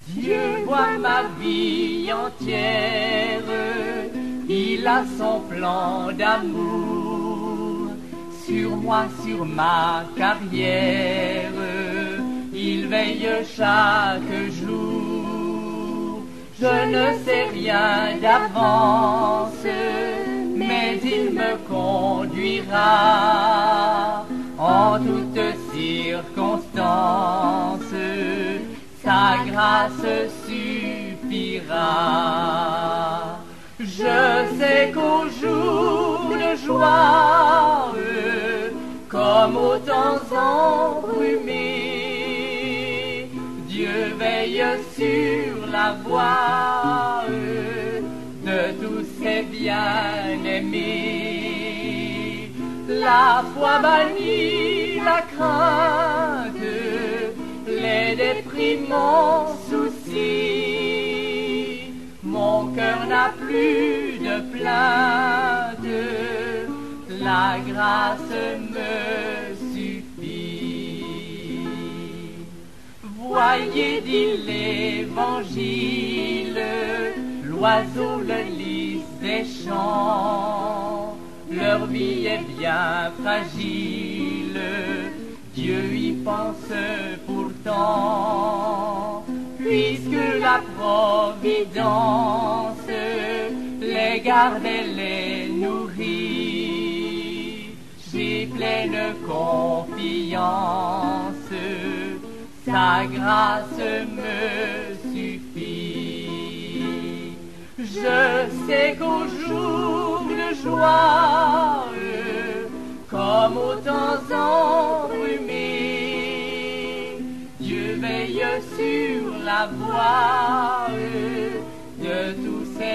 Dieu voit ma vie entière, il a son plan d'amour sur moi, sur ma carrière, il veille chaque jour. Je ne sais rien d'avance, mais il me conduira en toutes circonstances. Sa grâce suffira. Je sais qu'au jour de joie, comme aux temps embrumés, Dieu veille sur la voie de tous ses bien-aimés. La foi bannit la crainte, les déprimants soucis. Mon cœur n'a plus de plainte, la grâce me suffit. Voyez, dit l'Évangile, l'oiseau, le lys des champs, leur vie est bien fragile, Dieu y pense pourtant, puisque la providence les garde et les nourrit. J'ai pleine confiance, sa grâce me suffit. Je sais qu'au jour de joie, comme aux temps embrumés, Dieu veille sur la voie de tous ses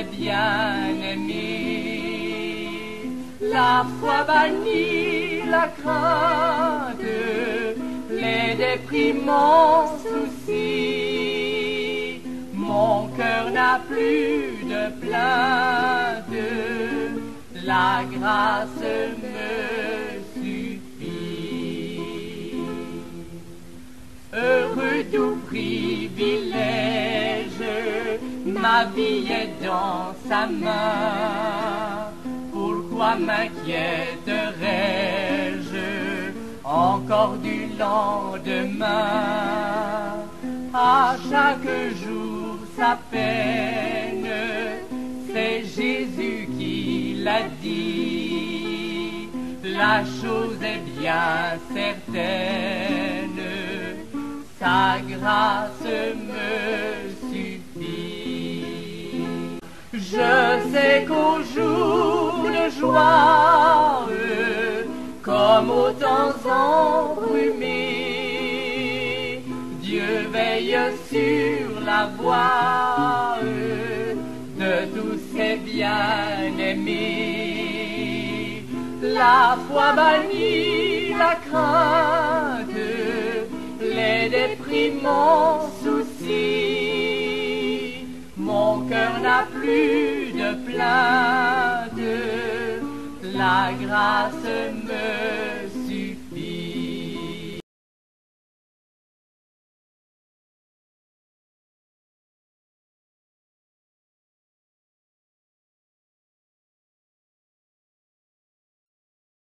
bien-aimés. La foi bannit la crainte, les déprimants soucis. Mon cœur n'a plus de plainte, la grâce me suffit. Heureux tout privilège, ma vie est dans sa main. Pourquoi m'inquiéterais-je encore du lendemain? À chaque jour sa peine, c'est Jésus qui l'a dit. La chose est bien certaine, sa grâce me suffit. Je sais qu'au jour de joie, comme aux temps embrumés, Dieu veille sur la voie de tous ses bien-aimés. La foi bannit la crainte, les déprimants soucis. Mon cœur n'a plus de plainte, la grâce me